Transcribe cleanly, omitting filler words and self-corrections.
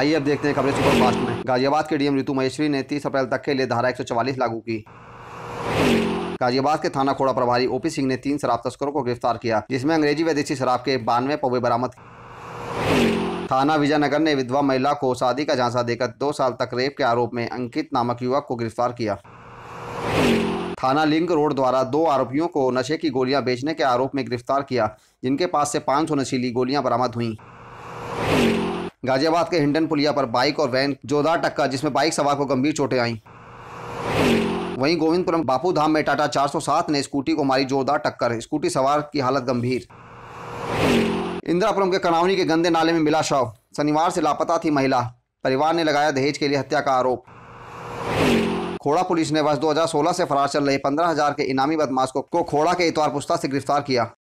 आइए अब देखते हैं खबरें सुपरफास्ट में। गाजियाबाद के डीएम ऋतु महेश्वरी ने 30 अप्रैल तक के लिए धारा 144 लागू की। गाजियाबाद के थाना खोड़ा प्रभारी ओपी सिंह ने 3 शराब तस्करों को गिरफ्तार किया, जिसमें अंग्रेजी व देसी शराब के 92 पौवे बरामद। थाना विजयनगर ने विधवा महिला को शादी का झांसा देकर 2 साल तक रेप के आरोप में अंकित नामक युवक को गिरफ्तार किया। थाना लिंक रोड द्वारा 2 आरोपियों को नशे की गोलियां बेचने के आरोप में गिरफ्तार किया, जिनके पास से 500 नशीली गोलियां बरामद हुई। गाजियाबाद के हिंडन पुलिया पर बाइक और वैन जोरदार टक्कर, जिसमें बाइक सवार को गंभीर चोटें आईं। वहीं गोविंदपुरम बापू धाम में टाटा 407 ने स्कूटी को मारी जोरदार टक्कर, स्कूटी सवार की हालत गंभीर। इंदिरापुरम के कनावनी के गंदे नाले में मिला शव, शनिवार से लापता थी महिला, परिवार ने लगाया दहेज के लिए हत्या का आरोप। खोड़ा पुलिस ने वर्ष 2016 से फरार चल रहे 15,000 के इनामी बदमाश को खोड़ा के इतवार पुस्ता से गिरफ्तार किया।